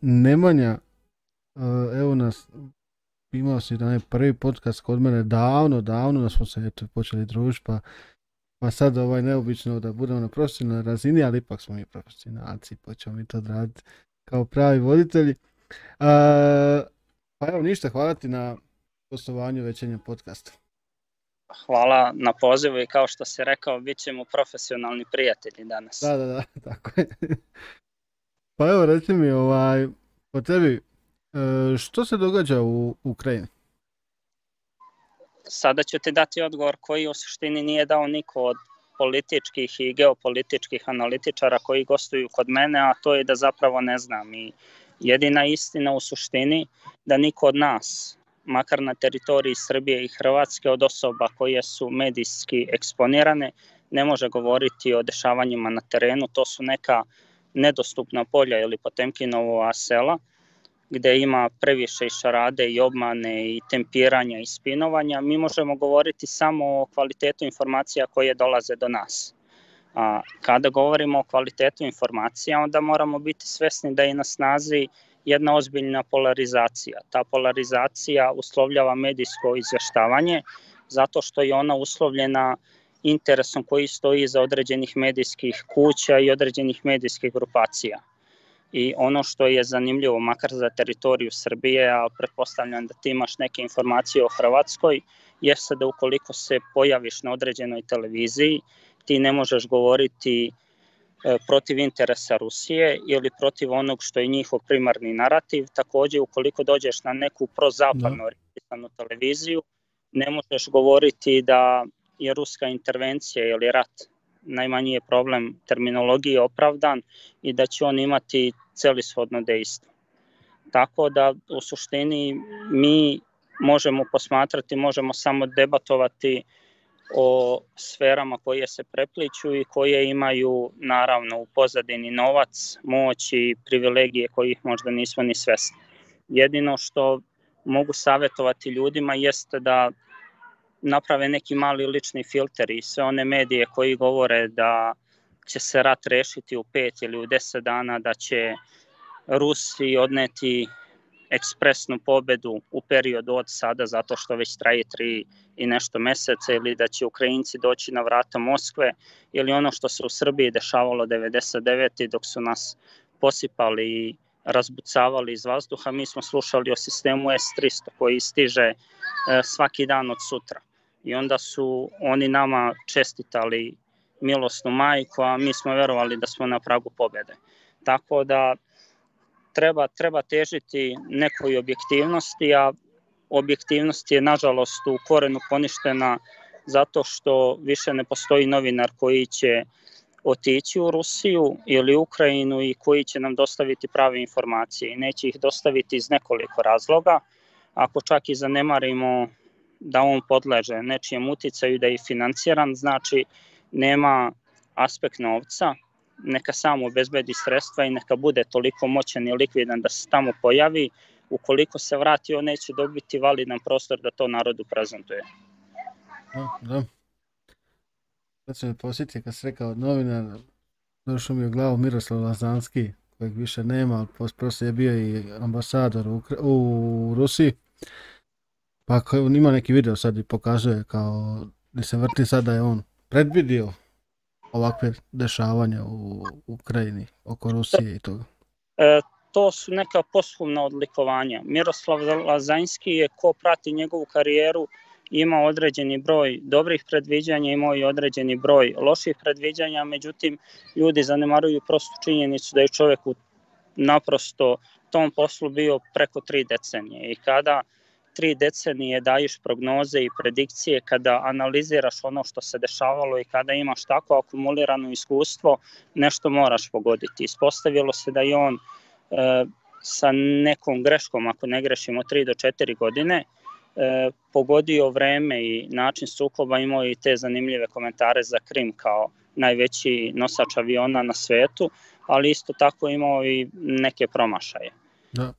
Nemanja, evo nas, imao si onaj prvi podcast kod mene davno, davno da smo se eto počeli družiti, pa sad neobično da budemo na profesionalnoj razini, ali ipak smo mi profesionalci, pa ćemo mi to odraditi kao pravi voditelji. Pa evo ništa, hvala ti na gostovanju večernjem podcastu. Hvala na pozivu i kao što si rekao, bit ćemo profesionalni prijatelji danas. Da, tako je. Pa evo reci mi, po tebi, što se događa u Ukrajini? Sada ću ti dati odgovor koji u suštini nije dao niko od političkih i geopolitičkih analitičara koji gostuju kod mene, a to je da zapravo ne znam. I jedina istina u suštini da niko od nas, makar na teritoriji Srbije i Hrvatske, od osoba koje su medijski eksponirane, ne može govoriti o dešavanjima na terenu. To su neka nedostupna polja ili Potemkinova sela, gde ima previše i šarade i obmane i tempiranja i spinovanja. Mi možemo govoriti samo o kvalitetu informacija koje dolaze do nas. A kada govorimo o kvalitetu informacija, onda moramo biti svesni da je na snazi jedna ozbiljna polarizacija. Ta polarizacija uslovljava medijsko izveštavanje zato što je ona uslovljena interesom koji stoji iza određenih medijskih kuća i određenih medijskih grupacija. I ono što je zanimljivo, makar za teritoriju Srbije, a pretpostavljam da ti imaš neke informacije o Hrvatskoj, jeste da ukoliko se pojaviš na određenoj televiziji, ti ne možeš govoriti protiv interesa Rusije ili protiv onog što je njihov primarni narativ. Takođe, ukoliko dođeš na neku prozapadno orijentisanu televiziju, ne možeš govoriti da je ruska intervencija ili rat, najmanji je problem terminologije, opravdan i da će on imati celishodno dejstvo. Tako da u suštini mi možemo posmatrati, možemo samo debatovati o sferama koje se prepliću i koje imaju naravno u pozadini novac, moć i privilegije kojih možda nismo ni svesni. Jedino što mogu savjetovati ljudima jeste da naprave neki mali lični filter i sve one medije koji govore da će se rat rešiti u 5 ili u 10 dana, da će Rusi odneti ekspresnu pobedu u periodu od sada zato što već traje 3 i nešto meseca, ili da će Ukrajinci doći na vrata Moskve, ili ono što se u Srbiji dešavalo 99. dok su nas posipali i razbucavali iz vazduha. Mi smo slušali o sistemu S-300 koji stiže svaki dan od sutra. I onda su oni nama čestitali milosnu majku, a mi smo verovali da smo na pragu pobede. Tako da treba težiti nekoj objektivnosti, a objektivnost je nažalost u korenu poništena zato što više ne postoji novinar koji će otići u Rusiju ili Ukrajinu i koji će nam dostaviti prave informacije. I neće ih dostaviti iz nekoliko razloga. Ako čak i zanemarimo da on podleže nečijem uticaju, da je financiran, znači nema aspekt novca, neka samo obezbedi sredstva i neka bude toliko moćan i likvidan da se tamo pojavi. Ukoliko se vrati, on neće dobiti validan prostor da to narodu prezentuje. Da. Kad se me posjetio, kad si rekao novinar, došao mi u glavu Miroslav Lazanski, kojeg više nema, ali poslije je bio i ambasador u Rusiji. Pa ima neki video sad i pokazuje kao gdje se vrti sad da je on predvidio ovakve dešavanja u Ukrajini oko Rusije i toga. To su neka posthumna odlikovanja. Miroslav Lazanski je, ko prati njegovu karijeru, imao određeni broj dobrih predviđanja, imao i određeni broj loših predviđanja, međutim ljudi zanemaruju prostu činjenicu da je čovjek u naprosto tom poslu bio preko 3 decenije i kada 3 decenije daješ prognoze i predikcije, kada analiziraš ono što se dešavalo i kada imaš tako akumulirano iskustvo, nešto moraš pogoditi. Ispostavilo se da je on sa nekom greškom, ako ne grešimo 3 do 4 godine, pogodio vreme i način sukoba, imao i te zanimljive komentare za Krim kao najveći nosač aviona na svetu, ali isto tako imao i neke promašaje. Da.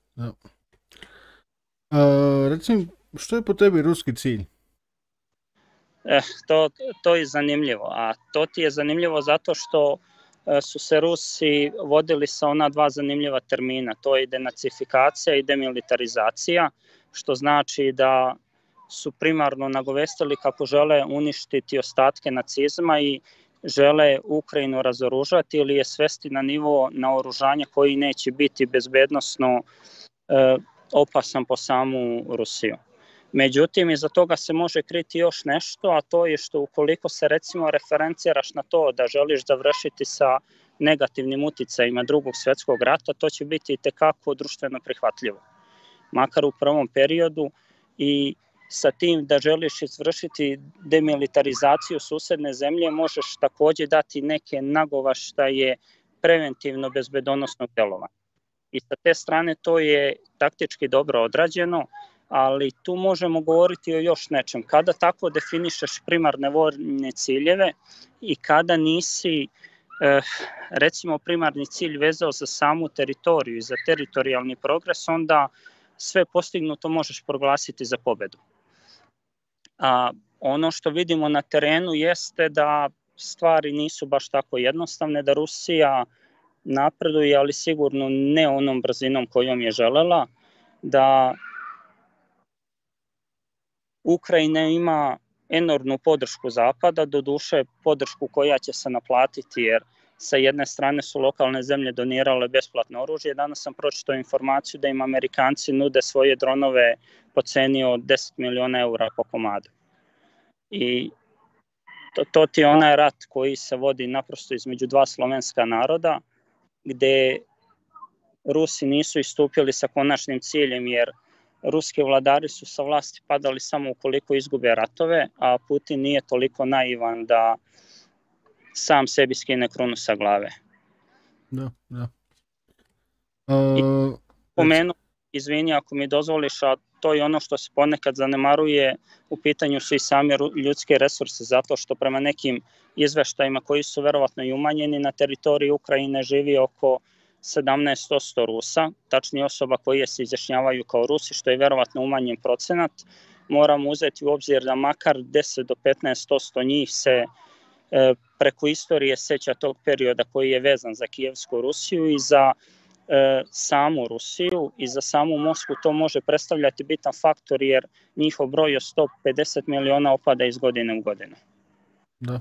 Recimo, što je po tebi ruski cilj? To je zanimljivo, a to ti je zanimljivo zato što su se Rusi vodili sa ona dva zanimljiva termina, to je denacifikacija i demilitarizacija, što znači da su primarno nagovestili kako žele uništiti ostatke nacizma i žele Ukrajinu razoružati ili je svesti na nivo naoružanja koji neće biti bezbednosno opasan po samu Rusiju. Međutim, iza toga se može kriti još nešto, a to je što ukoliko se recimo referenciraš na to da želiš završiti sa negativnim uticajima Drugog svjetskog rata, to će biti itekako društveno prihvatljivo, makar u prvom periodu, i sa tim da želiš izvršiti demilitarizaciju susedne zemlje možeš takođe dati neke nagovaštaje preventivno bezbedonosnog delovanja. I sa te strane to je taktički dobro odrađeno, ali tu možemo govoriti o još nečem. Kada tako definišeš primarne vojne ciljeve i kada nisi recimo primarni cilj vezao za samu teritoriju i za teritorijalni progres, onda sve postignuto možeš proglasiti za pobedu. A ono što vidimo na terenu jeste da stvari nisu baš tako jednostavne, da Rusija napreduje, ali sigurno ne onom brzinom kojom je želela, da Ukrajina ima enormnu podršku Zapada, doduše podršku koja će se naplatiti, jer sa jedne strane su lokalne zemlje donirale besplatno oružje. Danas sam pročitao informaciju da im Amerikanci nude svoje dronove po ceni od 10 miliona eura po komadu. I to ti je onaj rat koji se vodi naprosto između dva slovenska naroda, gde Rusi nisu istupili sa konačnim ciljem, jer ruski vladari su sa vlasti padali samo ukoliko izgube ratove, a Putin nije toliko naivan da sam sebi skine krunu sa glave. Da. Pomenu, izvini ako mi dozvoliš, a to je ono što se ponekad zanemaruje, u pitanju su i sami ljudske resurse, zato što prema nekim izveštajima koji su verovatno i umanjeni, na teritoriji Ukrajine živi oko 17% Rusa, tačnije osoba koje se izjašnjavaju kao Rusi, što je verovatno umanjen procenat. Moramo uzeti u obzir da makar 10 do 15% njih se preko istorije seća tog perioda koji je vezan za Kijevsku Rusiju i za samu Rusiju i za samu Moskvu. To može predstavljati bitan faktor, jer njihov broj od 150 miliona opada iz godine u godinu. Da.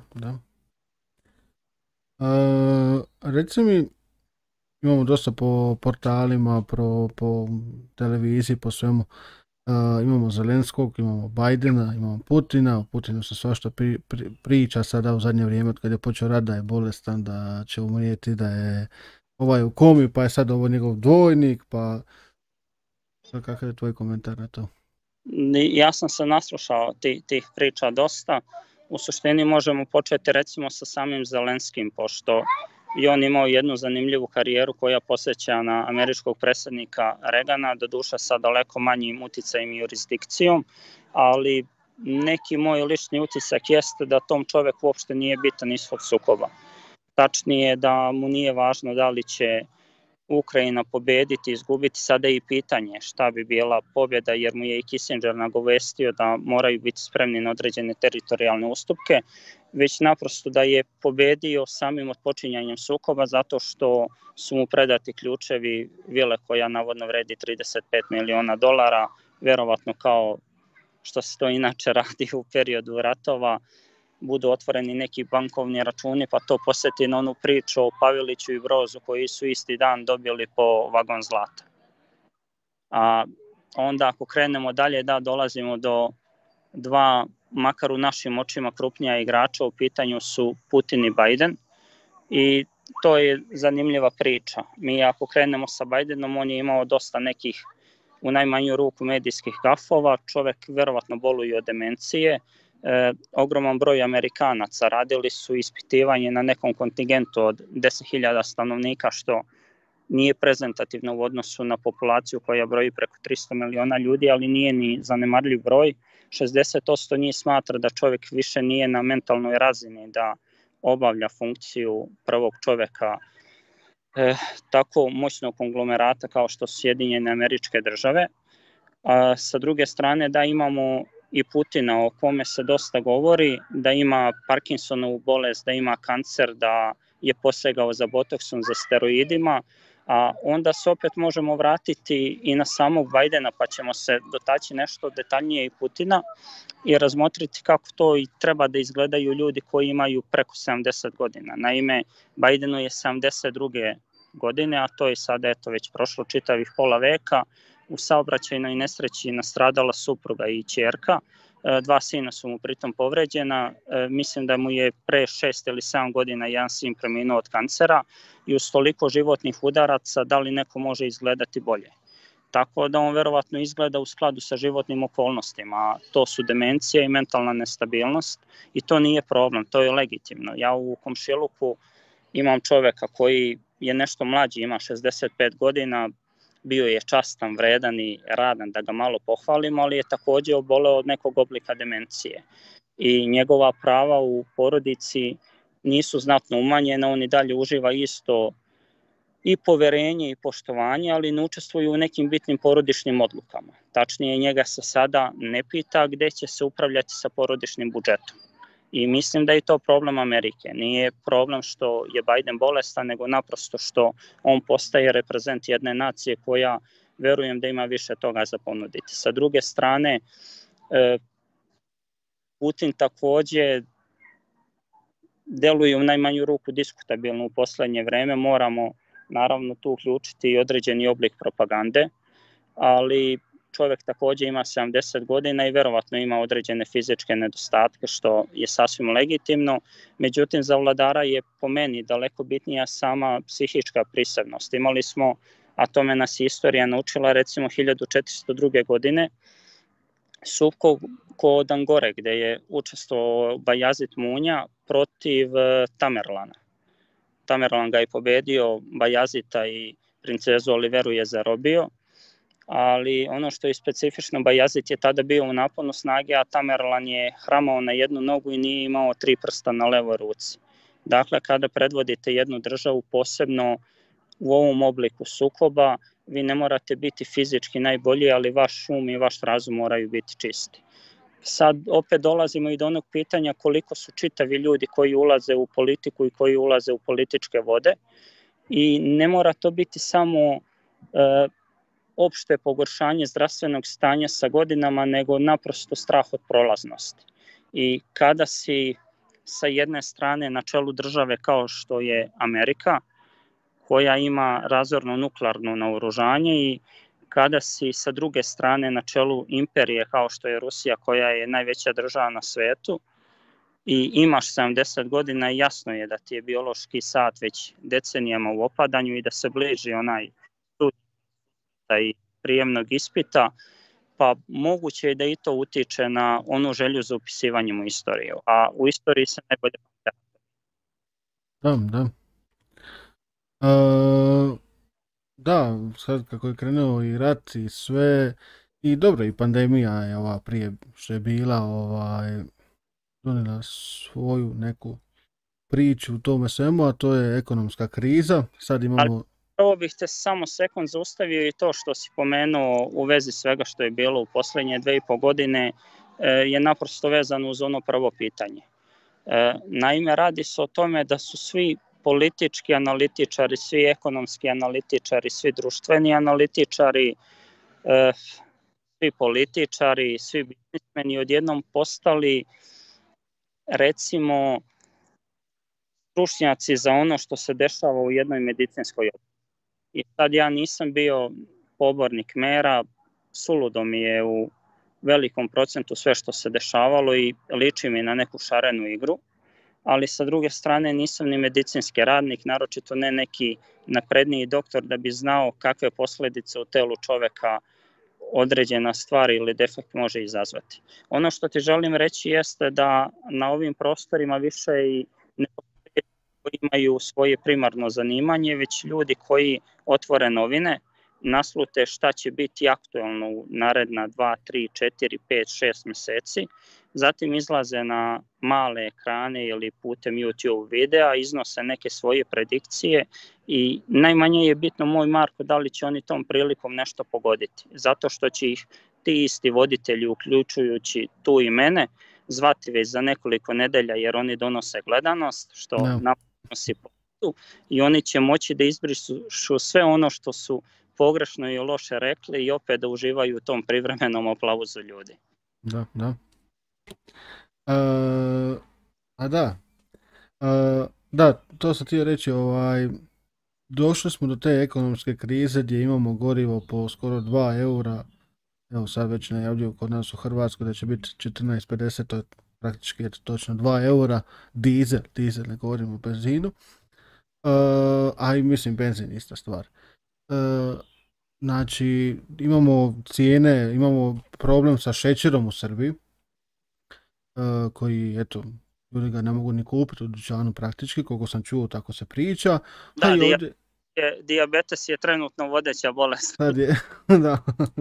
Reci mi, imamo dosta po portalima, po televiziji, po svemu. Imamo Zelenskog, imamo Bajdena, imamo Putina. O Putinu se svašta priča sada u zadnje vrijeme, od kada je počeo rat, da je bolestan, da će umrijeti, da je u komi, pa je sad ovo njegov dvojnik, pa kakav je tvoj komentar na to? Ja sam se naslušao tih priča dosta. U suštini možemo početi recimo sa samim Zelenskim, pošto i on imao jednu zanimljivu karijeru koja posjeća na američkog predsjednika Reagana, doduše sa daleko manjim uticajem i jurisdikcijom, ali neki moj lični utisak jeste da tom čoveku uopšte nije bitan ishod sukoba. Tačnije da mu nije važno da li će Ukrajina pobediti, izgubiti. Sada je i pitanje šta bi bila pobjeda, jer mu je i Kissinger nagovestio da moraju biti spremni na određene teritorijalne ustupke, već naprosto da je pobedio samim odpočinjanjem sukoba, zato što su mu predati ključevi vile koja navodno vredi $35 miliona, verovatno kao što se to inače radi u periodu ratova, budu otvoreni neki bankovni računi, pa to posjeti na onu priču o Paveliću i Brozu koji su isti dan dobili po vagon zlata. A onda ako krenemo dalje, dolazimo do dva, makar u našim očima, krupnija igrača, u pitanju su Putin i Biden, i to je zanimljiva priča. Mi ako krenemo sa Bidenom, on je imao dosta nekih, u najmanju ruku, medijskih gafova, čovek verovatno boluje od demencije. Ogroman broj Amerikanaca radili su ispitivanje na nekom kontingentu od 10.000 stanovnika, što nije prezentativno u odnosu na populaciju koja broji preko 300 miliona ljudi, ali nije ni zanemarljiv broj. 60% njih smatra da čovjek više nije na mentalnoj razini da obavlja funkciju prvog čovjeka tako moćnog konglomerata kao što su Sjedinjene Američke Države. A sa druge strane da imamo i Putina, o kome se dosta govori, da ima Parkinsonovu bolest, da ima kancer, da je posegao za botoksom, za steroidima, a onda se opet možemo vratiti i na samog Bajdena, pa ćemo se dotaći nešto detaljnije i Putina i razmotriti kako to i treba da izgledaju ljudi koji imaju preko 70 godina. Naime, Bajdenu je 72. godine, a to je sad već prošlo čitavih pola veka. U saobraćajnoj nesreći nastradala supruga i ćerka. 2 sina su mu pritom povređena. Mislim da mu je pre 6 ili 7 godina jedan sin preminuo od kancera i uz toliko životnih udaraca da li neko može izgledati bolje. Tako da on verovatno izgleda u skladu sa životnim okolnostima. To su demencija i mentalna nestabilnost i to nije problem, to je legitimno. Ja u komšiluku imam čoveka koji je nešto mlađi, ima 65 godina, bio je častan, vredan i radan, da ga malo pohvalimo, ali je takođe oboleo od nekog oblika demencije. I njegova prava u porodici nisu znatno umanjena, on i dalje uživa isto i poverenje i poštovanje, ali ne učestvuju u nekim bitnim porodičnim odlukama. Tačnije, njega se sada ne pita gde će se upravljati sa porodičnim budžetom. I mislim da je to problem Amerike. Nije problem što je Bajden bolestan, nego naprosto što on postaje reprezent jedne nacije koja verujem da ima više toga za ponuditi. Sa druge strane, Putin takođe deluje u najmanju ruku diskutabilno u poslednje vreme. Moramo naravno tu uključiti i određeni oblik propagande, ali čovjek takođe ima 70 godina i verovatno ima određene fizičke nedostatke, što je sasvim legitimno. Međutim, za vladara je po meni daleko bitnija sama psihička prisebnost. Imali smo, a tome nas istorija naučila, recimo 1402. godine, sukob kod Angore, gde je učestvovao Bajazid Munja protiv Tamerlana. Tamerlan ga je pobedio, Bajazita i princezu Oliveru je zarobio, ali ono što je specifično, Bajazid je tada bio u naponu snage, a Tamerlan je hramao na jednu nogu i nije imao 3 prsta na levoj ruci. Dakle, kada predvodite jednu državu, posebno u ovom obliku sukoba, vi ne morate biti fizički najbolji, ali vaš um i vaš razum moraju biti čisti. Sad opet dolazimo i do onog pitanja koliko su čitavi ljudi koji ulaze u politiku i koji ulaze u političke vode i ne mora to biti samo opšte pogoršanje zdravstvenog stanja sa godinama, nego naprosto strah od prolaznosti. I kada si sa jedne strane na čelu države kao što je Amerika, koja ima razorno nuklearno naoružanje, i kada si sa druge strane na čelu imperije kao što je Rusija, koja je najveća država na svetu, i imaš 70 godina, jasno je da ti je biološki sat već decenijama u opadanju i da se bliži onaj i prijemnog ispita, pa moguće je da i to utiče na onu želju za upisivanjem u istoriju, a u istoriji se najbolje Da. Da, sad kako je krenuo i rat i sve, i dobro, i pandemija je ova prije što je bila, donijela svoju neku priču u tome svemu, a to je ekonomska kriza. Sad imamo... Prvo bih te samo sekund zaustavio i to što si pomenuo u vezi svega što je bilo u poslednje 2,5 godine je naprosto vezano uz ono prvo pitanje. Naime, radi se o tome da su svi politički analitičari, svi ekonomski analitičari, svi društveni analitičari, svi političari, svi biznismeni odjednom postali, recimo, stručnjaci za ono što se dešava u jednoj medicinskoj oblasti. I sad ja nisam bio pobornik mera, suludo mi je u velikom procentu sve što se dešavalo i liči mi na neku šarenu igru, ali sa druge strane nisam ni medicinski radnik, naročito ne neki napredniji doktor da bi znao kakve posledice u telu čoveka određena stvar ili defekt može izazvati. Ono što ti želim reći jeste da na ovim prostorima više i ne koji imaju svoje primarno zanimanje, već ljudi koji otvore novine, naslute šta će biti aktuelno u naredna 2, 3, 4, 5, 6 meseci, zatim izlaze na male ekrane ili putem YouTube videa, iznose neke svoje predikcije i najmanje je bitno, moj Marko, da li će oni tom prilikom nešto pogoditi, zato što će ih ti isti voditelji, uključujući tu i mene, zvati već za nekoliko nedelja jer oni donose gledanost, što naprosto internetu i oni će moći da izbrišu sve ono što su pogrešno i loše rekli i opet da uživaju u tom privremenom aplauzu ljudi. Da, da. Da, to sam htio reći, došli smo do te ekonomske krize gdje imamo gorivo po skoro 2 eura, evo sad već najavljuju kod nas u Hrvatskoj da će biti 14,50, to je praktički točno 2 eura, dizel, ne govorimo o benzinu, a i mislim benzin ista stvar. Znači imamo cijene, imamo problem sa šećerom u Srbiji, koji eto, ljudi ga ne mogu ni kupiti u dućanu praktički, koliko sam čuo tako se priča. Da, dijabetes je trenutno vodeća bolest. Sad je, da.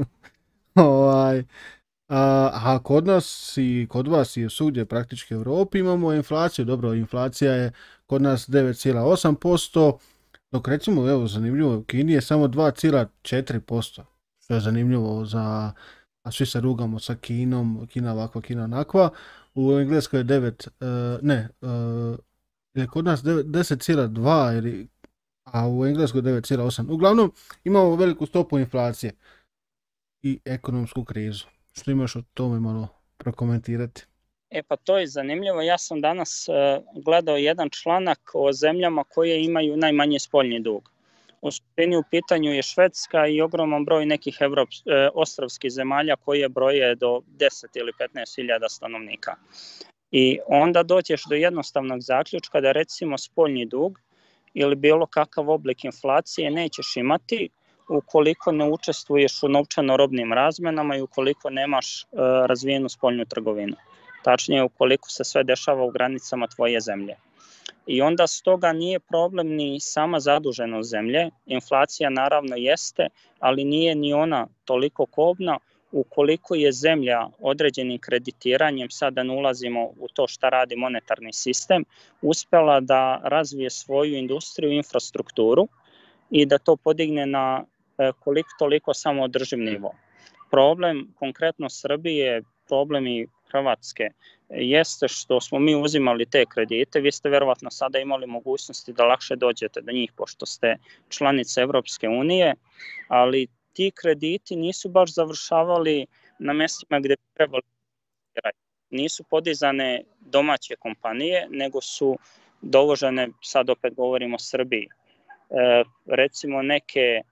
A kod nas i kod vas i svugdje praktički u Europi imamo inflaciju. Dobro, inflacija je kod nas 9,8%, dok recimo, evo, zanimljivo, u Kini je samo 2,4%, što je zanimljivo za, a svi se rugamo sa Kinom, Kina ovakva, Kina onakva. U Engleskoj je 9, je kod nas 10,2, a u Engleskoj 9,8. Uglavnom, imamo veliku stopu inflacije i ekonomsku krizu. Što imaš o tome malo prokomentirati? Pa to je zanimljivo. Ja sam danas gledao jedan članak o zemljama koje imaju najmanje spoljni dug. U suštini u pitanju je Švedska i ogroman broj nekih ostrvskih zemalja koje broje do 10 ili 15.000 stanovnika. I onda dođeš do jednostavnog zaključka da recimo spoljni dug ili bilo kakav oblik inflacije nećeš imati ukoliko ne učestvuješ u novčano-robnim razmenama i ukoliko nemaš razvijenu spoljnu trgovinu. Tačnije, ukoliko se sve dešava u granicama tvoje zemlje. I onda stoga nije problem ni sama zaduženost zemlje, inflacija naravno jeste, ali nije ni ona toliko kobna ukoliko je zemlja određenim kreditiranjem, sada ne ulazimo u to šta radi monetarni sistem, uspela da razvije svoju industriju i infrastrukturu i da to podigne na koliko toliko samoodrživ nivo. Problem konkretno Srbije, problem i Hrvatske, jeste što smo mi uzimali te kredite. Vi ste verovatno sada imali mogućnosti da lakše dođete do njih pošto ste članice Evropske unije, ali ti krediti nisu baš završavali na mjestima gde bi trebali. Nisu podizane domaće kompanije, nego su dovožene, sad opet govorimo o Srbiji, recimo neke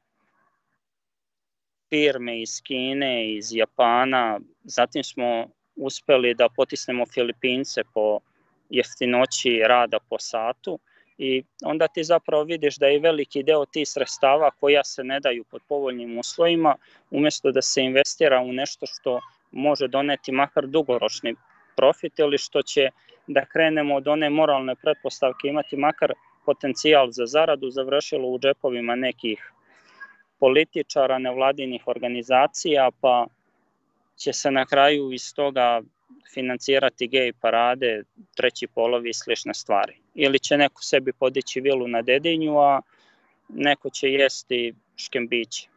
firme iz Kine, iz Japana, zatim smo uspeli da potisnemo Filipince po jeftinoći rada po satu i onda ti zapravo vidiš da je veliki deo tih sredstava koja se ne daju pod povoljnim uslovima, umjesto da se investira u nešto što može doneti makar dugoročni profit ili što će da krenemo od one moralne pretpostavke imati makar potencijal za zaradu, završilo u džepovima nekih političara, nevladinih organizacija, pa će se na kraju iz toga financirati gej parade, treći polovi i slične stvari. Ili će neko sebi podići vilu na Dedinju, a neko će jesti škembiće.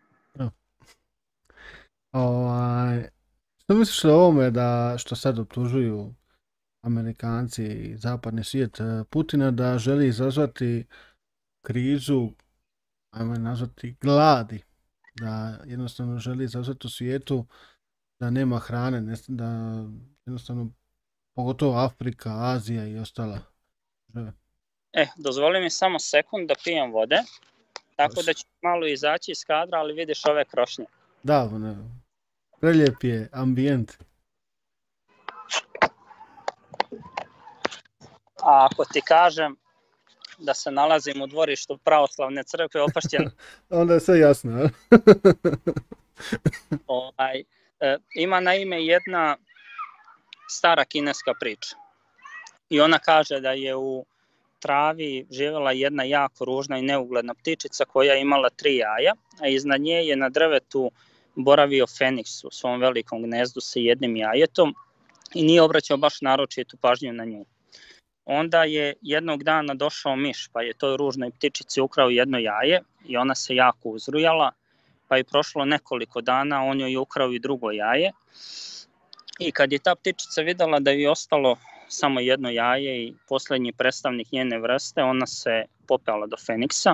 Što misliš o ovome da što sad optužuju Amerikanci i zapadni svijet Putina da želi izazvati krizu, ajmo nazvati gladi, da jednostavno želi izazvati u svijetu da nema hrane, da jednostavno pogotovo Afrika, Azija i ostala države. Dozvoli mi samo sekund da pijem vode, tako da ću malo izaći iz kadra, ali vidiš ove krošnje. Da, prelijep je ambijent. A ako ti kažem da se nalazim u dvorištu pravoslavne crkve Opašćena, onda je sve jasno. Ima naime jedna stara kineska priča i ona kaže da je u travi živjela jedna jako ružna i neugledna ptičica koja je imala 3 jaja, a iznad nje je na drvetu boravio feniks u svom velikom gnezdu sa jednim jajetom i nije obraćao baš naročitu pažnju na nju. Onda je jednog dana došao miš, pa je toj ružnoj ptičici ukrao jedno jaje i ona se jako uzrujala, pa je prošlo nekoliko dana, on joj je ukrao i drugo jaje. I kad je ta ptičica videla da je ostalo samo jedno jaje i posljednji predstavnik njene vrste, ona se popela do Feniksa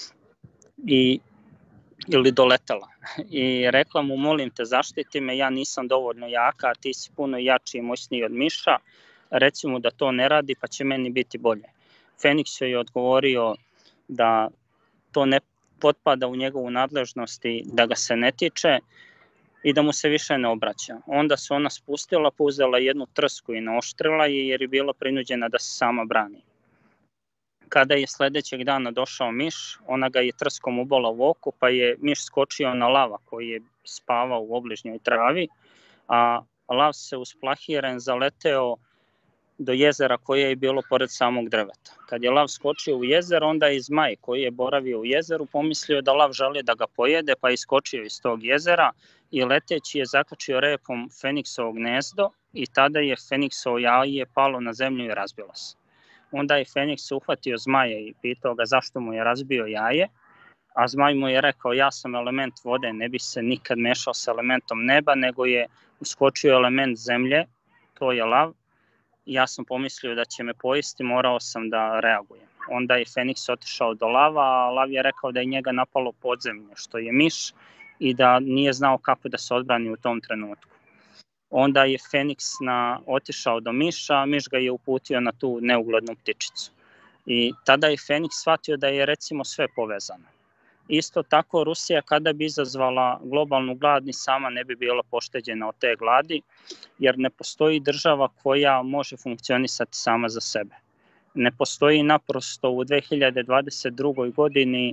ili doletela i rekla mu, molim te, zaštiti me, ja nisam dovoljno jaka, a ti si puno jači i moćniji od miša, reci mu da to ne radi pa će meni biti bolje. Feniks joj je odgovorio da to ne potpada u njegovu nadležnost i da ga se ne tiče i da mu se više ne obraća. Onda se ona spustila, pa uzela jednu trsku i naoštrila je jer je bila prinuđena da se sama brani. Kada je sledećeg dana došao miš, ona ga je trskom ubola u oko, pa je miš skočio na lava koji je spavao u obližnjoj travi, a lav se usplahiren zaleteo do jezera koje je bilo pored samog drveta. Kad je lav skočio u jezero, onda je zmaj koji je boravio u jezeru pomislio da lav želi da ga pojede, pa je iskočio iz tog jezera i leteći je zakačio repom Feniksovo gnezdo i tada je Feniksovo jaje palo na zemlju i razbilo se. Onda je Feniks uhvatio zmaja i pitao ga zašto mu je razbio jaje, a zmaj mu je rekao, ja sam element vode, ne bi se nikad mešao sa elementom neba, nego je uskočio element zemlje, to je lav. Ja sam pomislio da će me pojesti, morao sam da reagujem. Onda je Feniks otišao do lava, a lav je rekao da je njega napalo podzemlje, što je miš, i da nije znao kako da se odbrani u tom trenutku. Onda je Feniks otišao do miša, a miš ga je uputio na tu neuglednu ptičicu. I tada je Feniks shvatio da je recimo sve povezano. Isto tako Rusija kada bi izazvala globalnu glad ni sama ne bi bila pošteđena od te gladi, jer ne postoji država koja može funkcionisati sama za sebe. Ne postoji naprosto u 2022. godini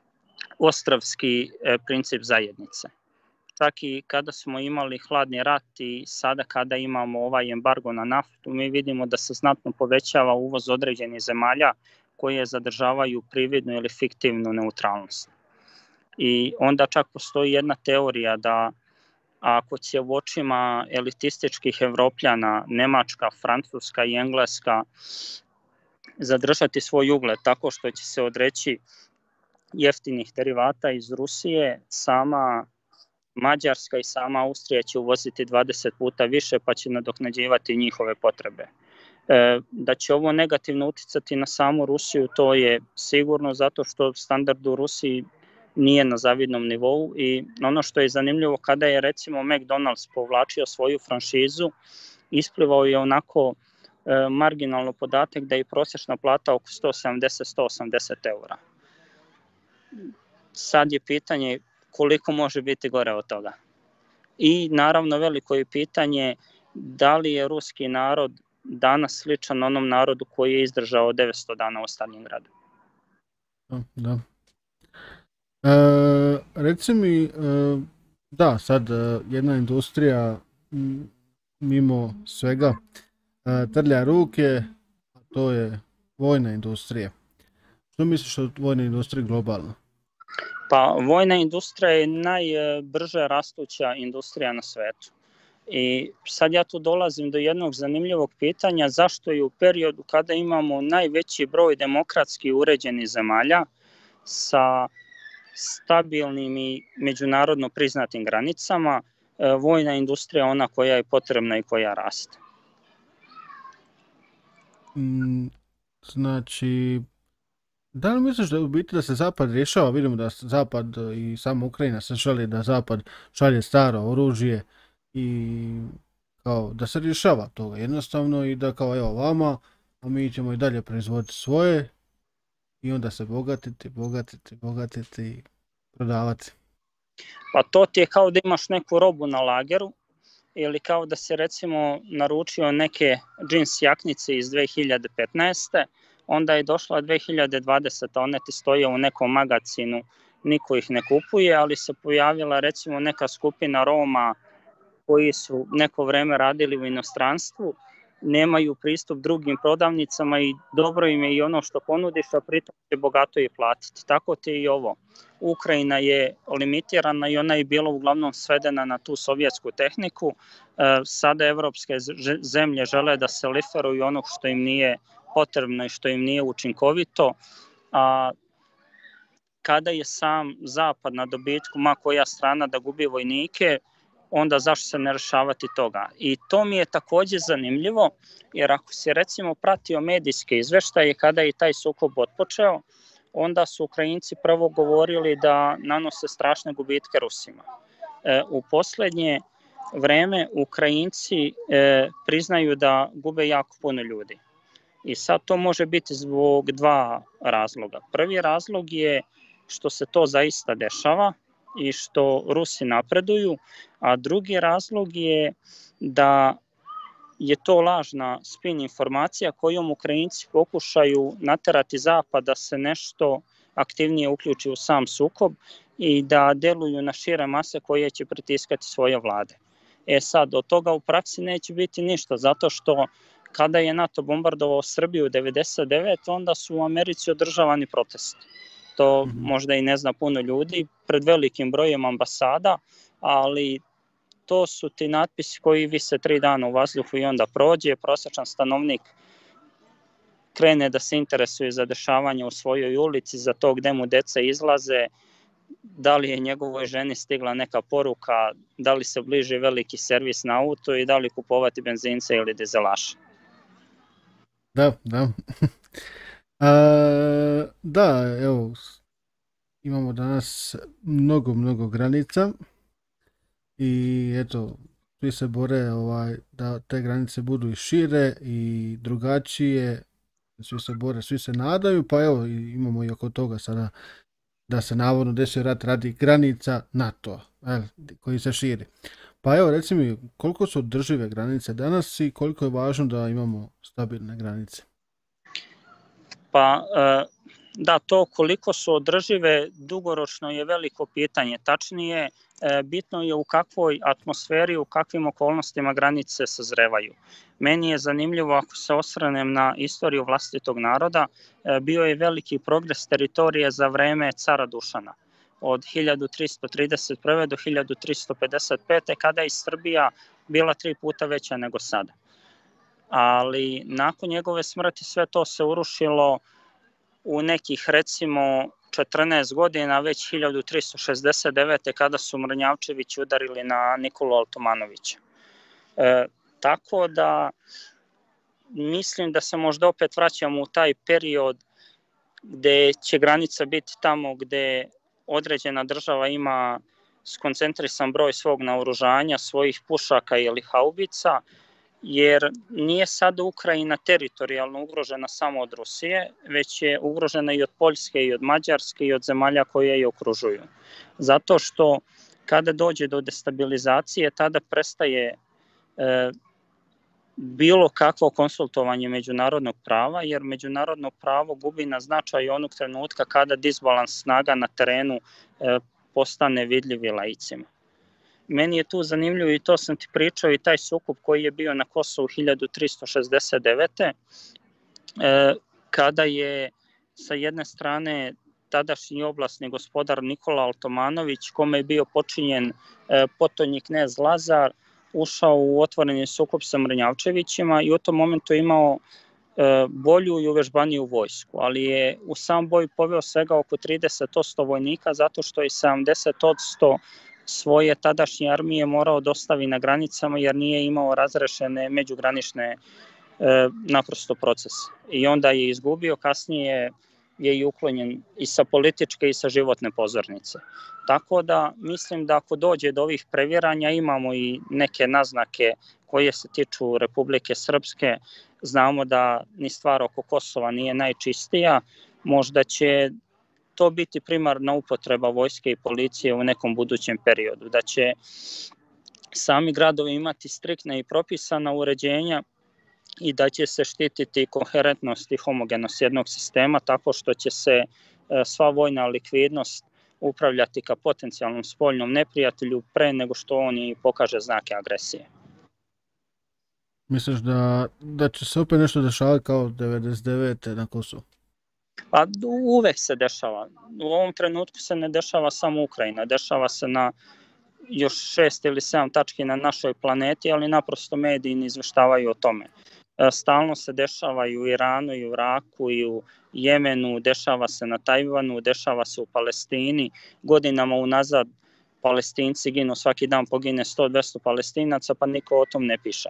ostrvski princip zajednice. Čak i kada smo imali hladni rat i sada kada imamo ovaj embargo na naftu, mi vidimo da se znatno povećava uvoz određenih zemalja koje zadržavaju prividnu ili fiktivnu neutralnost. I onda čak postoji jedna teorija da ako će u očima elitističkih Evropljana Nemačka, Francuska i Engleska zadržati svoj ugled tako što će se odreći jeftinih derivata iz Rusije, sama Mađarska i sama Austrija će uvoziti 20 puta više pa će nadoknađivati njihove potrebe. Da će ovo negativno uticati na samu Rusiju, to je sigurno zato što standard u Rusiji nije na zavidnom nivou i ono što je zanimljivo kada je recimo McDonald's povlačio svoju franšizu, isplivao je onako marginalno podatak da je prosječna plata oko 170-180 eura. Sad je pitanje koliko može biti gore od toga. I naravno veliko je pitanje da li je ruski narod danas sličan onom narodu koji je izdržao 900 dana u Stalingradu. Da. Reci mi, da, sad jedna industrija mimo svega trlja ruke, a to je vojna industrija. Što misliš o vojnoj industriji globalno? Pa vojna industrija je najbrže rastuća industrija na svetu. I sad ja tu dolazim do jednog zanimljivog pitanja zašto je u periodu kada imamo najveći broj demokratski uređenih zemalja sa stabilnim i međunarodno priznatim granicama, vojna industrija je ona koja je potrebna i koja raste. Znači, da li misliš da u biti da se Zapad rješava, vidimo da Zapad i sama Ukrajina se želi da Zapad šalje staro oružje i kao da se rješava toga jednostavno i da kao evo vama, a mi ćemo i dalje proizvoditi svoje i onda se bogatiti i prodavati. Pa to ti je kao da imaš neku robu na lageru ili kao da si recimo naručio neke džins jaknice iz 2015. Onda je došla 2020. One ti stoje u nekom magazinu, niko ih ne kupuje, ali se pojavila recimo neka skupina Roma koji su neko vreme radili u inostranstvu, nemaju pristup drugim prodavnicama i dobro im je i ono što ponudiš, a pritom će bogato i platiti. Tako ti i ovo. Ukrajina je limitirana i ona je bila uglavnom svedena na tu sovjetsku tehniku. Sada evropske zemlje žele da se liferuju onog što im nije potrebno i što im nije učinkovito. A kada je sam Zapad na dobitku, ma koja strana da gubi vojnike, onda zašto se ne rešavati toga. I to mi je takođe zanimljivo, jer ako si recimo pratio medijske izveštaje kada je taj sukob otpočeo, onda su Ukrajinci prvo govorili da nanose strašne gubitke Rusima. U poslednje vreme Ukrajinci priznaju da gube jako puno ljudi. I sad to može biti zbog dva razloga. Prvi razlog je što se to zaista dešava i što Rusi napreduju, a drugi razlog je da je to lažna spin informacija kojom Ukrajinci pokušaju naterati Zapad da se nešto aktivnije uključi u sam sukob i da deluju na šire mase koje će pritiskati svoje vlade. Sad, od toga u praksi neće biti ništa, zato što kada je NATO bombardovao Srbiju 1999, onda su u Americi održavani protesti. To možda i ne zna puno ljudi, pred velikim brojem ambasada, ali to su ti natpisi koji vise 3 dana u vazduhu i onda prođe, prosječan stanovnik krene da se interesuje za dešavanje u svojoj ulici, za to gde mu deca izlaze, da li je njegovoj ženi stigla neka poruka, da li se bliži veliki servis na auto i da li kupovati benzince ili dizelaše. Da. Da, evo, imamo danas mnogo granica i eto, svi se bore da te granice budu i šire i drugačije, svi se bore, svi se nadaju, pa evo imamo i oko toga sada da se navodno desio rat radi granica NATO koji se širi. Pa evo, reci mi, koliko su održive granice danas i koliko je važno da imamo stabilne granice? Pa da, to koliko su održive dugoročno je veliko pitanje. Tačnije, bitno je u kakvoj atmosferi, u kakvim okolnostima granice sazrevaju. Meni je zanimljivo, ako se osvrnem na istoriju vlastitog naroda, bio je veliki progres teritorije za vreme cara Dušana od 1331. do 1355. kada je Srbija bila 3 puta veća nego sada. Ali nakon njegove smrti sve to se urušilo u nekih recimo 14 godina, već 1369. kada su Mrnjavčevići udarili na Nikolu Altomanovića. Tako da mislim da se možda opet vraćamo u taj period gde će granica biti tamo gde određena država ima skoncentrisan broj svog naoružanja, svojih pušaka ili haubica, jer nije sada Ukrajina teritorijalno ugrožena samo od Rusije, već je ugrožena i od Poljske i od Mađarske i od zemalja koje je okružuju. Zato što kada dođe do destabilizacije, tada prestaje bilo kakvo konsultovanje međunarodnog prava, jer međunarodno pravo gubi na značaju onog trenutka kada disbalans snaga na terenu postane vidljiv laicima. Meni je tu zanimljivo i to sam ti pričao i taj sukob koji je bio na Kosovu 1369. Kada je sa jedne strane tadašnji oblasni gospodar Nikola Altomanović, kome je bio počinjen potonji knez Lazar, ušao u otvoreni sukob sa Mrnjavčevićima i u tom momentu imao bolju i uvežbaniju vojsku, ali je u sam boj poveo svega oko 30% vojnika zato što je 70% svoje tadašnje armije morao da ostavi na granicama jer nije imao razrešene međugranične naprosto procese. I onda je izgubio, kasnije je i uklonjen i sa političke i sa životne pozornice. Tako da mislim da ako dođe do ovih previranja imamo i neke naznake koje se tiču Republike Srpske. Znamo da ni stvar oko Kosova nije najčistija, možda će to biti primarna upotreba vojske i policije u nekom budućem periodu, da će sami gradovi imati striktna i propisana uređenja i da će se štititi koherentnost i homogenost jednog sistema tako što će se sva vojna likvidnost upravljati ka potencijalnom spoljnom neprijatelju pre nego što on i pokaže znake agresije. Misliš da će se opet nešto dešavati kao 99. na Kosovu? Pa uvek se dešava. U ovom trenutku se ne dešava samo Ukrajina, dešava se na još 6 ili 7 tački na našoj planeti, ali naprosto mediji ne izveštavaju o tome. Stalno se dešava i u Iranu, i u Iraku, i u Jemenu, dešava se na Tajvanu, dešava se u Palestini. Godinama unazad Palestinci ginu, svaki dan pogine 100-200 Palestinaca, pa niko o tom ne piše.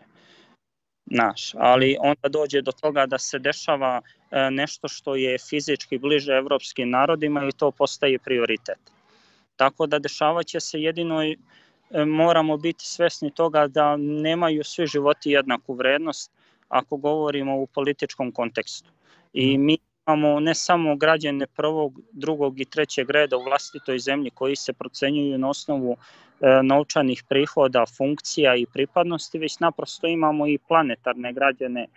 Ali onda dođe do toga da se dešava nešto što je fizički bliže evropskim narodima i to postaje prioritet. Tako da dešavaće se, jedino moramo biti svesni toga da nemaju svi životi jednaku vrednost ako govorimo u političkom kontekstu. I mi imamo ne samo građane prvog, drugog i trećeg reda u vlastitoj zemlji koji se procenjuju na osnovu novčanih prihoda, funkcija i pripadnosti, već naprosto imamo i planetarne građane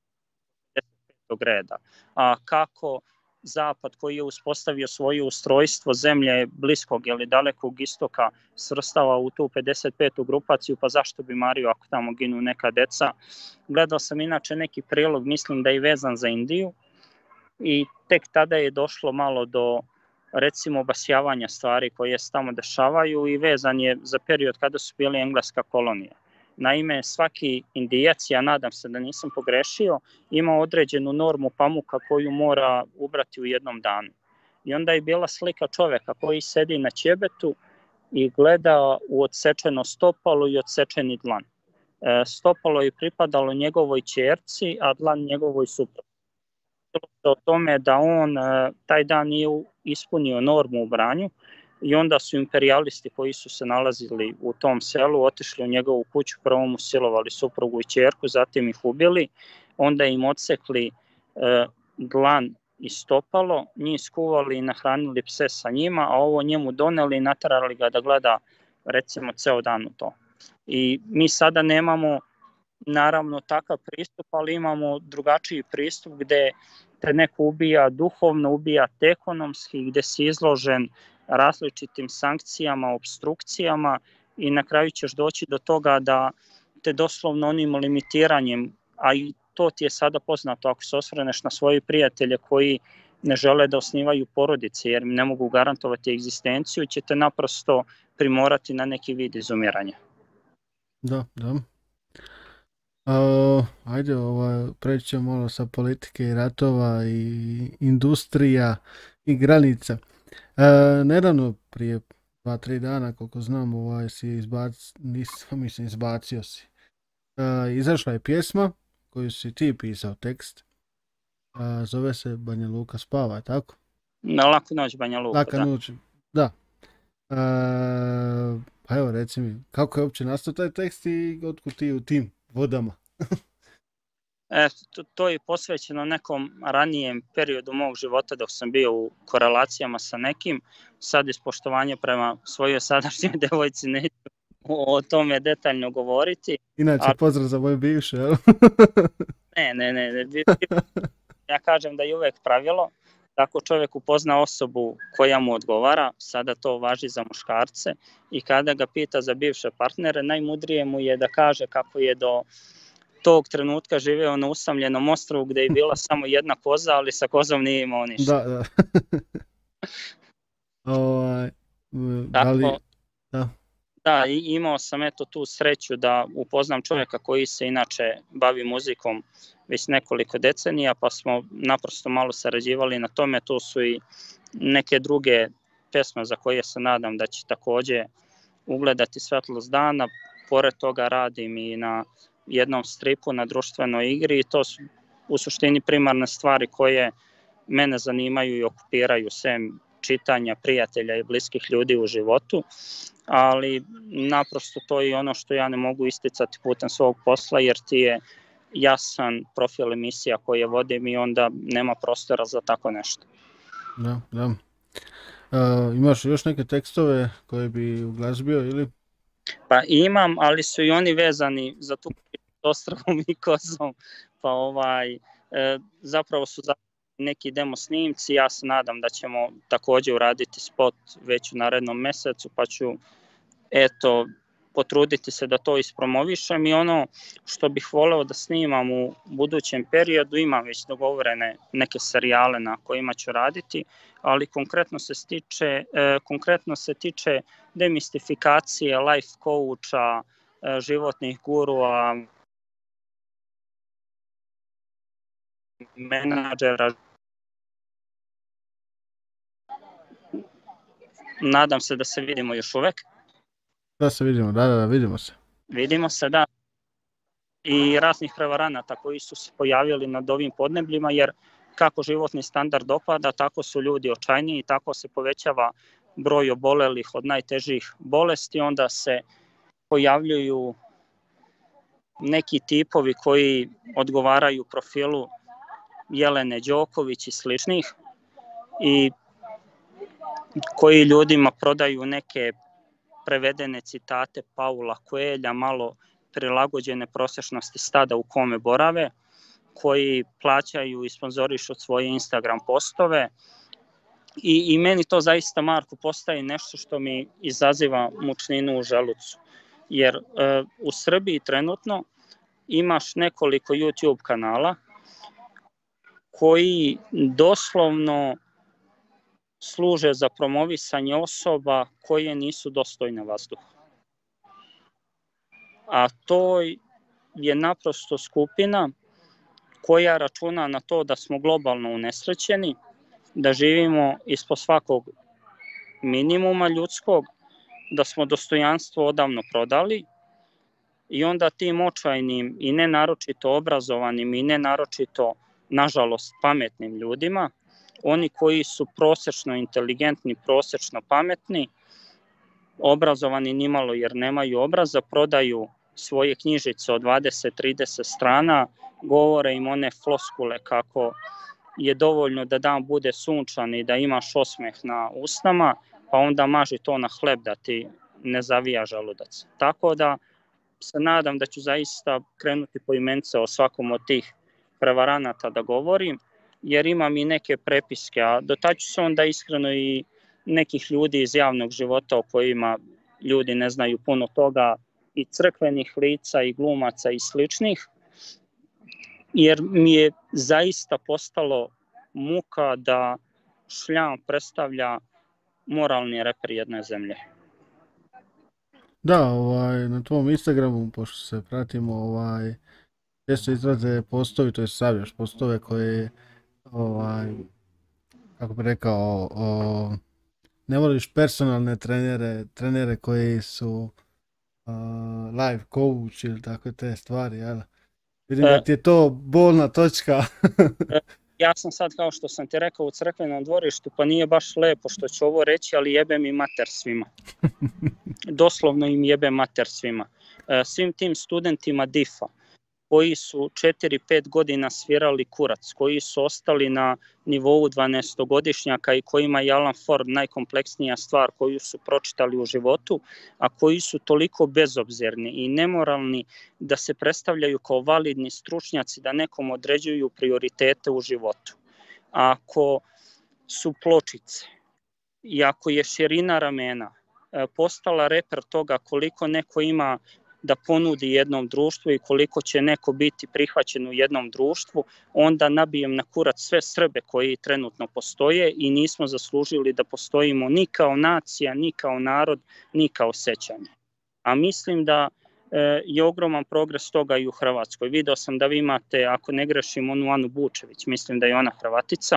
55. reda. A kako Zapad, koji je uspostavio svoje ustrojstvo zemlje bliskog ili dalekog istoka, svrstava u tu 55. grupaciju, pa zašto bi mario ako tamo ginu neka deca. Gledao sam inače neki prilog, mislim da je vezan za Indiju, i tek tada je došlo malo do, recimo, obasjavanja stvari koje se tamo dešavaju i vezan je za period kada su bili engleska kolonija. Naime, svaki Indijac, ja nadam se da nisam pogrešio, ima određenu normu pamuka koju mora ubrati u jednom danu. I onda je bila slika čoveka koji sedi na ćebetu i gleda u odsečeno stopalo i odsečeni dlan. Stopalo je pripadalo njegovoj ćerci, a dlan njegovoj supruzi. O tome da on taj dan nije ispunio normu u branju, i onda su imperijalisti koji su se nalazili u tom selu otišli u njegovu kuću, prvo mu silovali suprugu i ćerku, zatim ih ubili, onda im odsekli dlan i stopalo, njih skuvali i nahranili pse sa njima, a ovo njemu doneli i naterali ga da gleda, recimo, ceo dan u to. I mi sada nemamo naravno takav pristup, ali imamo drugačiji pristup gde te neko ubija duhovno, ubija te ekonomski, gde si izložen različitim sankcijama, obstrukcijama, i na kraju ćeš doći do toga da te doslovno onim limitiranjem, a i to ti je sada poznato ako se osvrneš na svoje prijatelje koji ne žele da osnivaju porodice jer ne mogu garantovati egzistenciju, će te naprosto primorati na neki vid izumiranja. Da. Ajde, preći ćemo malo sa politike i ratova i industrija i granica. Nedavno, prije 2-3 dana, koliko znam, si izbacio si. Izašla je pjesma koju si ti pisao tekst. Zove se Banja Luka spava, tako? Laku noć Banja Luka, Laka noć, da. Pa evo, reci mi, kako je uopće nastao taj tekst i otkud ti u tim vodama? To je posvećeno nekom ranijem periodu mog života dok sam bio u korelacijama sa nekim. Sad iz poštovanja prema svojoj sadašnjoj devojci neću o tome detaljno govoriti. Inače, pozdrav za moje bivše, jel? Ne. Ja kažem da je uvek pravilo. Tako čovjek upozna osobu koja mu odgovara, sada to važi za muškarce, i kada ga pita za bivše partnere, najmudrije mu je da kaže kako je do tog trenutka živeo na usamljenom ostrvu gde je bila samo jedna koza, ali sa kozom nije imao ništa. Da, i imao sam tu sreću da upoznam čovjeka koji se inače bavi muzikom već nekoliko decenija, pa smo naprosto malo sarađivali na tome. Tu su i neke druge pesme za koje se nadam da će takođe ugledati svetlost dana. Pored toga radim i na jednom stripu, na društvenoj igri, i to su u suštini primarne stvari koje mene zanimaju i okupiraju, sem čitanja, prijatelja i bliskih ljudi u životu, ali naprosto to je ono što ja ne mogu isticati putem svog posla, jer ti je jasan profil emisija koje vodim i onda nema prostora za tako nešto. Da. Imaš još neke tekstove koje bi uglazbio ili? Pa imam, ali su i oni vezani za tu ostrvom i kozom, pa zapravo su neki demo snimci. Ja se nadam da ćemo takođe uraditi spot već u narednom mesecu, pa ću potruditi se da to ispromovišem. I ono što bih voleo da snimam u budućem periodu, imam već dogovorene neke serijale na kojima ću raditi, ali konkretno se tiče demistifikacije, life coacha, životnih gurua, menadžera. Nadam se da se vidimo još uvek. Da se vidimo, da, vidimo se. Vidimo se, da. I raznih prevaranata koji su se pojavili nad ovim podnebljima, jer kako životni standard opada, tako su ljudi očajniji, tako se povećava broj obolelih od najtežih bolesti, onda se pojavljuju neki tipovi koji odgovaraju profilu Jelene Đoković i sličnih i koji ljudima prodaju neke prevedene citate Paula Coelha, malo prilagođene prosječnosti stada u kome borave, koji plaćaju i sponzorišu svoje Instagram postove. I meni to zaista, Marko, postaje nešto što mi izaziva mučninu u želucu. Jer u Srbiji trenutno imaš nekoliko YouTube kanala koji doslovno služe za promovisanje osoba koje nisu dostojne vazduha. A to je naprosto skupina koja računa na to da smo globalno unesrećeni, da živimo ispod svakog minimuma ljudskog, da smo dostojanstvo odavno prodali i onda tim očajnim i ne naročito obrazovanim i ne naročito, nažalost, pametnim ljudima, oni koji su prosečno inteligentni, prosečno pametni, obrazovani nimalo jer nemaju obraza, prodaju svoje knjižice od 20-30 strana, govore im one floskule kako je dovoljno da dan bude sunčan i da imaš osmeh na usnama, pa onda maži to na hleb da ti ne zavija želudac. Tako da se nadam da ću zaista krenuti poimence o svakom od tih prevaranata da govorim, jer imam i neke prepiske, a dotaću se onda iskreno i nekih ljudi iz javnog života o kojima ljudi ne znaju puno toga, i crkvenih lica i glumaca i sličnih, jer mi je zaista postalo muka da šljam predstavlja moralni reper jedne zemlje. Da, na tvom Instagramu, pošto se pratimo, često izlaze postovi, to je stavljaš postove koje, kako bi rekao, ne voliš personalne trenere koji su life coach ili tako te stvari, jel? Vidim da ti je to bolna točka. Ja sam sad, kao što sam ti rekao, u crkvenom dvorištu, pa nije baš lepo što ću ovo reći, ali jebe mi mater svima. Doslovno im jebe mater svima. Svim tim studentima DIF-a, koji su 4-5 godina svirali kurac, koji su ostali na nivou 12-godišnjaka i kojima je Alan Ford najkompleksnija stvar koju su pročitali u životu, a koji su toliko bezobzirni i nemoralni da se predstavljaju kao validni stručnjaci, da nekom određuju prioritete u životu. Ako su pločice i ako je širina ramena postala reper toga koliko neko ima da ponudi jednom društvu i koliko će neko biti prihvaćen u jednom društvu, onda nabijem na kurac sve Srbe koji trenutno postoje i nismo zaslužili da postojimo ni kao nacija, ni kao narod, ni kao sećanje. A mislim da je ogroman progres toga i u Hrvatskoj. Video sam da vi imate, ako ne grešim, onu Anu Bučević, mislim da je ona Hrvatica,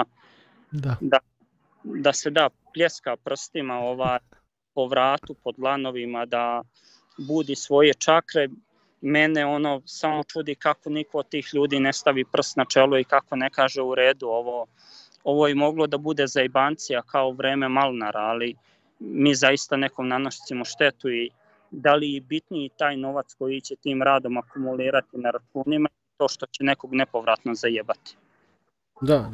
da se da pljeska prstima po vratu, pod dlanovima, da budi svoje čakre. Mene samo čudi kako niko od tih ljudi ne stavi prst na čelo i kako ne kaže u redu, ovo je moglo da bude zajbancija kao vreme Malnara, ali mi zaista nekom nanosimo štetu i da li je bitniji taj novac koji će tim radom akumulirati na računima, to što će nekog nepovratno zajebati. Da.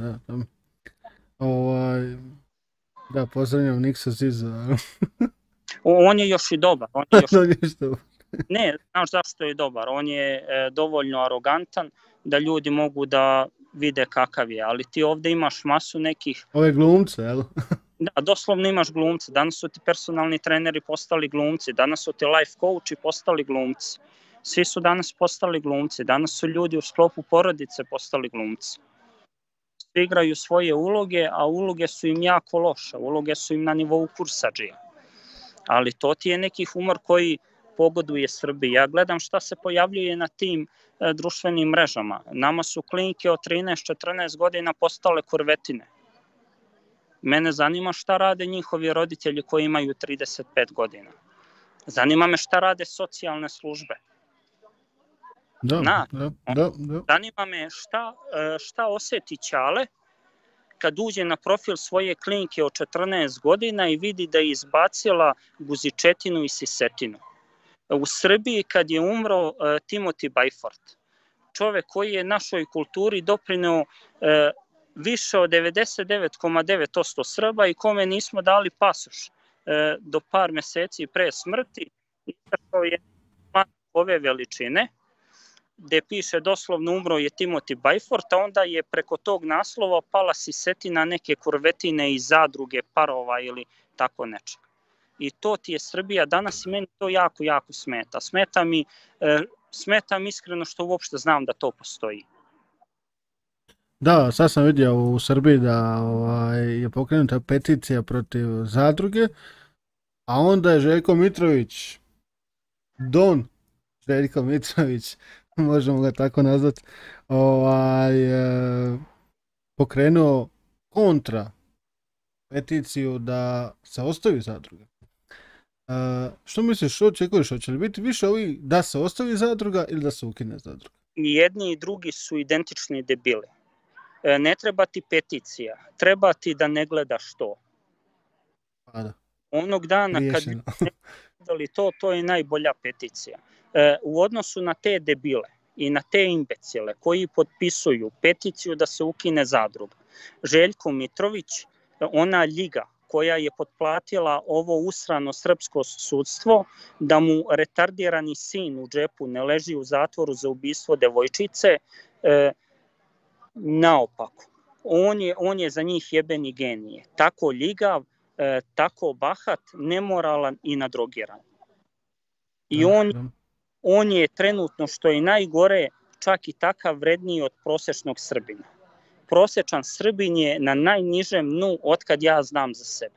Pozdravljam Niksa Ziza. On je još i dobar. Ne, znaš zašto je dobar. On je dovoljno arogantan da ljudi mogu da vide kakav je, ali ti ovde imaš masu nekih... Ove glumce, jel? Da, doslovno imaš glumce. Danas su ti personalni treneri postali glumci, danas su ti life coachi postali glumci. Svi su danas postali glumci, danas su ljudi u sklopu porodice postali glumci. Svi igraju svoje uloge, a uloge su im jako loše, uloge su im na nivou kursadžija. Ali to ti je neki humor koji pogoduje Srbiji. Ja gledam šta se pojavljuje na tim društvenim mrežama. Nama su klinke od 13-14 godina postale kurvetine. Mene zanima šta rade njihovi roditelji koji imaju 35 godina. Zanima me šta rade socijalne službe. Da. Zanima me šta osjeti Ćale kad uđe na profil svoje klinike od 14 godina i vidi da je izbacila guzičetinu i sisetinu. U Srbiji kad je umro Timothy Bajfort, čovek koji je našoj kulturi doprineo više od 99,9% Srba i kome nismo dali pasoš do par meseci pre smrti, izašao je ove veličine, gde piše doslovno umro je Timothy Bajfort, a onda je preko tog naslova pala sisetina neke kurvetine iz zadruge parova ili tako nečega. I to ti je Srbija danas i meni to jako, jako smeta. Smeta mi iskreno što uopšte znam da to postoji. Da, sad sam vidio u Srbiji da je pokrenuta peticija protiv zadruge, a onda je Željko Mitrović, Don Željko Mitrović, možemo ga tako nazvati, pokrenuo kontra peticiju da se ostavi zadruga. Što misliš, što očekuješ, hoće li biti više ovih da se ostavi zadruga ili da se ukine zadruga? I jedni i drugi su identični debili. Ne treba ti peticija, treba ti da ne gledaš to. Onog dana kad ne gledali to je najbolja peticija. U odnosu na te debile i na te imbecile koji potpisuju peticiju da se ukine zadruga, Željko Mitrović, ona ljiga koja je potplatila ovo usrano srpsko sudstvo da mu retardirani sin u džepu ne leži u zatvoru za ubistvo devojčice, naopako. On je za njih jebeni genije. Tako ljigav, tako bahat, nemoralan i nadrogiran. I on je trenutno, što je najgore, čak i takav vredniji od prosečnog Srbina. Prosečan Srbin je na najnižem dnu otkad ja znam za sebe.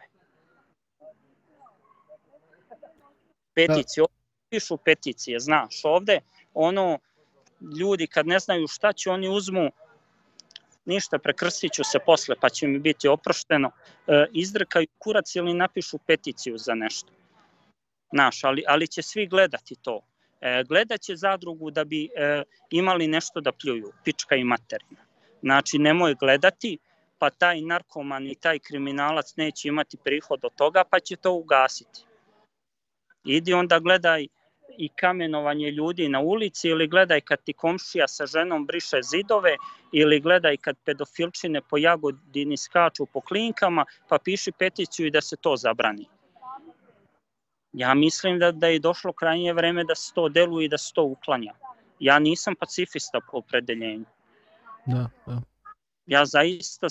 Peticije, pišu peticije, znaš, ovde, ljudi kad ne znaju šta će, oni uzmu, ništa, prekrstit ću se posle pa će mi biti oprošteno, izdrkaju kurac ili napišu peticiju za nešto. Znaš, ali će svi gledati to. Gledat će zadrugu da bi imali nešto da pljuju, pička i materina. Znači, nemoj gledati, pa taj narkoman i taj kriminalac neće imati prihod od toga, pa će to ugasiti. Idi onda gledaj i kamenovanje ljudi na ulici, ili gledaj kad ti komšija sa ženom briše zidove, ili gledaj kad pedofilčine po Jagodini skaču po klinkama, pa piši peticiju i da se to zabrani. Ja mislim da je došlo krajnje vreme da se to deluje i da se to uklanja. Ja nisam pacifista po opredeljenju. Da. Ja zaista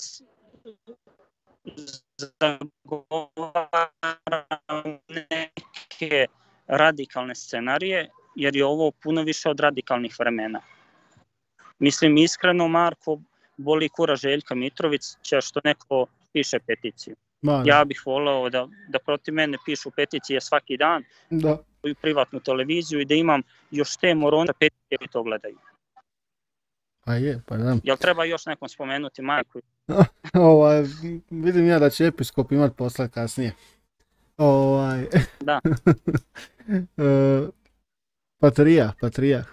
zagovaram neke radikalne scenarije, jer je ovo puno više od radikalnih vremena. Mislim, iskreno, Marko, boli kura Željka Mitrovića što neko piše peticiju. Ja bih voleo da protiv mene pišu peticije svaki dan, svoju privatnu televiziju i da imam još te morone peticije koji to gledaju. Pa da. Jel treba još nekom spomenuti majku? Vidim ja da će episkop imat posla kasnije. Da. Patrijarh.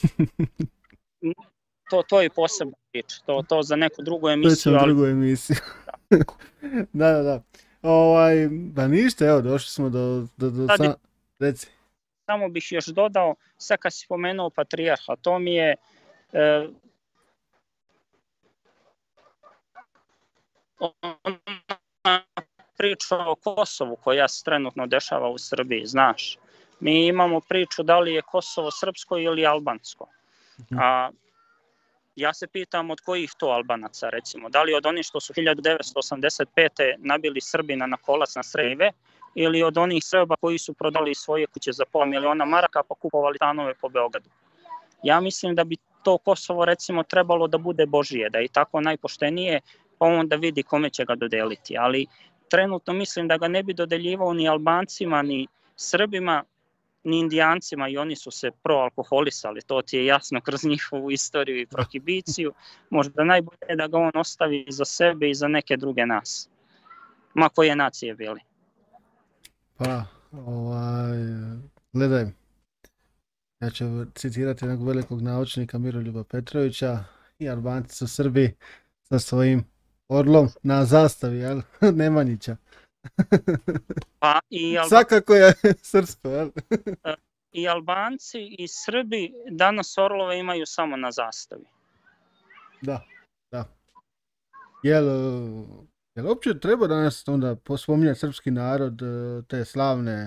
To je posebna priča, to za neku drugu emisiju. To će drugu emisiju. Da. Pa ništa, evo, došli smo do reci. Samo bih još dodao, sad kad si spomenuo patrijarha, to mi je priča o Kosovu koja se trenutno dešava u Srbiji, znaš. Mi imamo priču da li je Kosovo srpsko ili albansko. A ja se pitam od kojih to Albanaca, recimo. Da li od onih što su 1985. nabili Srbina na kolac na Srejve, ili od onih Srba koji su prodali svoje kuće za $500.000 maraka pa kupovali stanove po Beogradu. Ja mislim da bi to Kosovo, recimo, trebalo da bude Božije, da je tako najpoštenije, pa on da vidi kome će ga dodeliti. Ali trenutno mislim da ga ne bi dodeljivao ni Albancima, ni Srbima, ni Indijancima, i oni su se proalkoholisali, to ti je jasno kroz njihovu istoriju i prohibiciju. Možda najbolje da ga on ostavi za sebe i za neke druge nas. Ma koje nacije bili. Pa, Gledaj, ja ću citirati jednog velikog naučnika Miroljuba Petrovića, i Albanci su Srbi sa svojim orlom na zastavi, jel? Nemanjića. Pa Svakako je srpsko, jel? I Albanci i Srbi danas orlove imaju samo na zastavi. Da. Jel uopće treba danas onda pospominjati srpski narod, te slavne,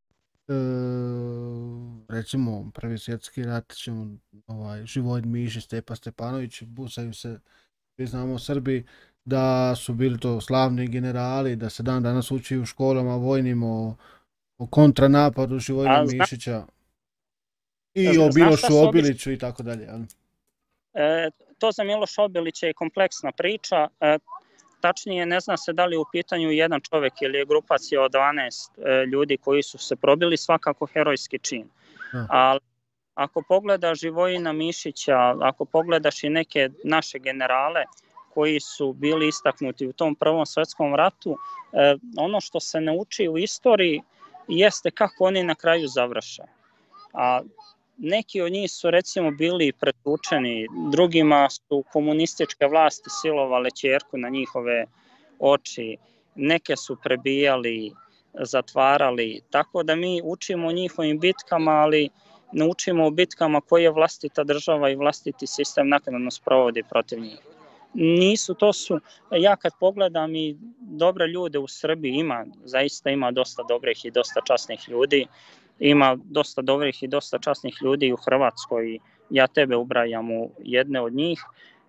recimo Prvi svjetski rat, Živojin Mišić, Stepa Stepanović, busaju se, mi znamo Srbi, da su bili to slavni generali, da se dan danas uči u školama vojnim o kontranapadu Živojina Mišića i o Milošu Obiliću i tako dalje. To za Miloša Obilića je kompleksna priča. Tačnije, ne zna se da li je u pitanju jedan čovjek ili je grupacija od 12 ljudi koji su se probili, svakako herojski čin. Ali ako pogledaš Živojina Mišića, ako pogledaš i neke naše generale koji su bili istaknuti u tom Prvom svjetskom ratu, ono što se ne uči u istoriji jeste kako oni na kraju završe. A neki od njih su recimo bili pretučeni, drugima su komunističke vlasti silovale ćerku na njihove oči, neke su prebijali, zatvarali, tako da mi učimo o njihovim bitkama, ali ne učimo o bitkama koje vlastita država i vlastiti sistem naknadno sprovodi protiv njih. Nisu, to su, ja kad pogledam i dobre ljude u Srbiji, zaista ima dosta dobrih i dosta časnih ljudi, ima dosta dobrih i dosta časnih ljudi u Hrvatskoj, ja tebe ubrajam u jedne od njih,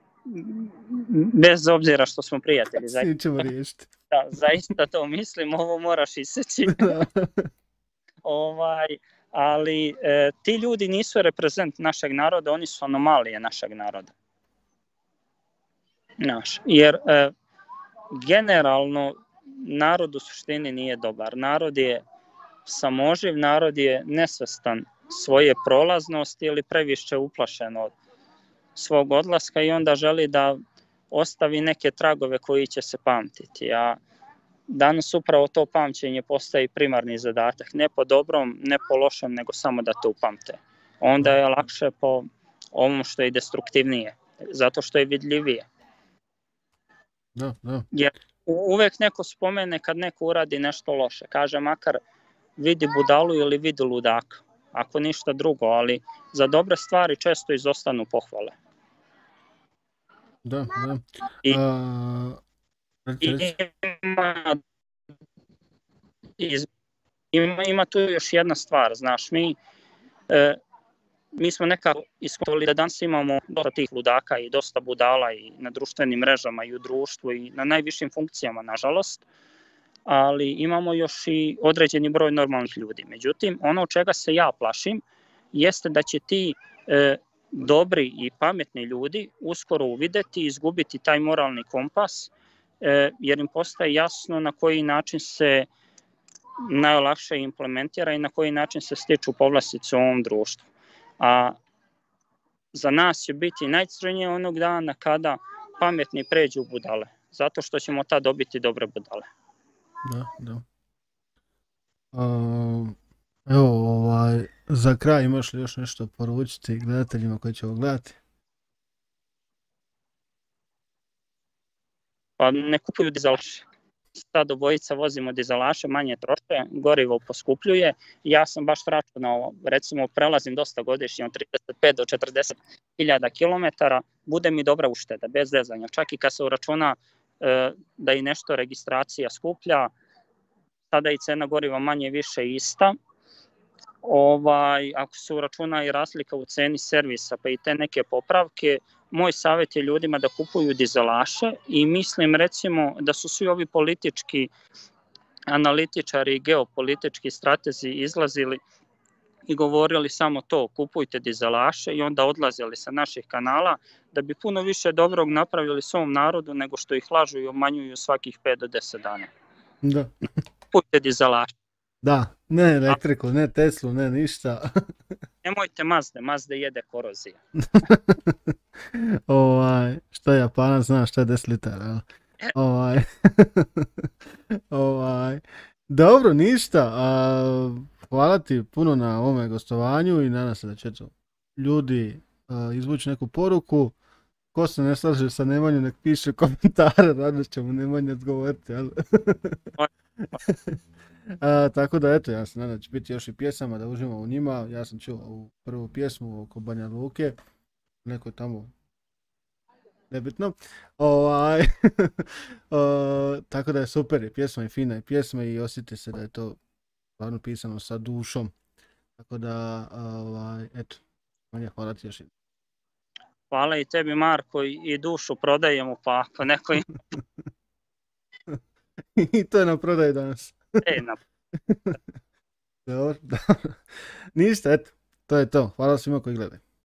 bez obzira što smo prijatelji. Zaista to mislim, ovo moraš iseći. Ali ti ljudi nisu reprezent našeg naroda, oni su anomalije našeg naroda. Jer generalno narod u suštini nije dobar. Narod je samoživ, narod je nesvestan svoje prolaznosti ili previše uplašen od svog odlaska i onda želi da ostavi neke tragove koji će se pamtiti. A danas upravo to pamćenje postaje primarni zadatak. Ne po dobrom, ne po lošem, nego samo da to upamte. Onda je lakše po ovom što je destruktivnije, zato što je vidljivije. Jer uvek neko spomene kad neko uradi nešto loše. Kaže makar vidi budalu ili vidi ludaka, ako ništa drugo, ali za dobre stvari često izostanu pohvale. Ima tu još jedna stvar, znaš, mi smo nekako iskontrolili da danas imamo dosta tih ludaka i dosta budala i na društvenim mrežama i u društvu i na najvišim funkcijama, nažalost, ali imamo još i određeni broj normalnih ljudi. Međutim, ono čega se ja plašim jeste da će ti dobri i pametni ljudi uskoro uvideti i izgubiti taj moralni kompas, jer im postaje jasno na koji način se najlakše implementira i na koji način se stiču povlastice u ovom društvu. A za nas će biti najcrnije onog dana kada pametni pređu u budale, zato što ćemo tad dobiti dobre budale. Da. Evo, za kraj imaš li još nešto poručiti gledateljima koji će ovo gledati? Pa ne kupuju dizelaše. Sad obojica vozimo dizelaše, manje troše, gorivo poskupljuje. Ja sam baš računao, recimo prelazim dosta godišnje od 35 do 40 hiljada kilometara, bude mi dobra ušteda, bez zezanja. Čak i kad se uračuna da i nešto registracija skuplja, sada i cena goriva manje više ista. Ako se uračuna i razlika u ceni servisa pa i te neke popravke, moj savjet je ljudima da kupuju dizelaše i mislim recimo da su svi ovi politički analitičari i geopolitički stratezi izlazili i govorili samo to, kupujte dizelaše i onda odlazili sa naših kanala da bi puno više dobrog napravili svom narodu nego što ih lažu i obmanjuju svakih 5 do 10 dana. Da. Kupujte dizelaše. Da, ne elektriku, ne Teslu, ne ništa. Nemojte Mazde jede korozija. Što Japanac zna, što je 10 litara. Dobro, ništa. hvala ti puno na ovome gostovanju i nadam se da će ljudi izvući neku poruku. Ko se ne slaže sa Nemanjom, nek piše komentare, rado će mu Nemanja odgovoriti, jel? Tako da eto, ja se nadam da će biti još i pjesama da uživamo u njima. Ja sam čuo ovu prvu pjesmu oko Banja Luke, neko tamo nebitno. Tako da je super, je pjesma i fina je pjesma i osjeti se da je to stvarno pisano sa dušom. Tako da, eto, Manja, hvala ti još jednom. Hvala i tebi, Marko, i dušu prodajemo, pa ako neko ima... I to je na prodaju danas. Dobro. Ništa, eto, to je to. Hvala svima koji gledaju.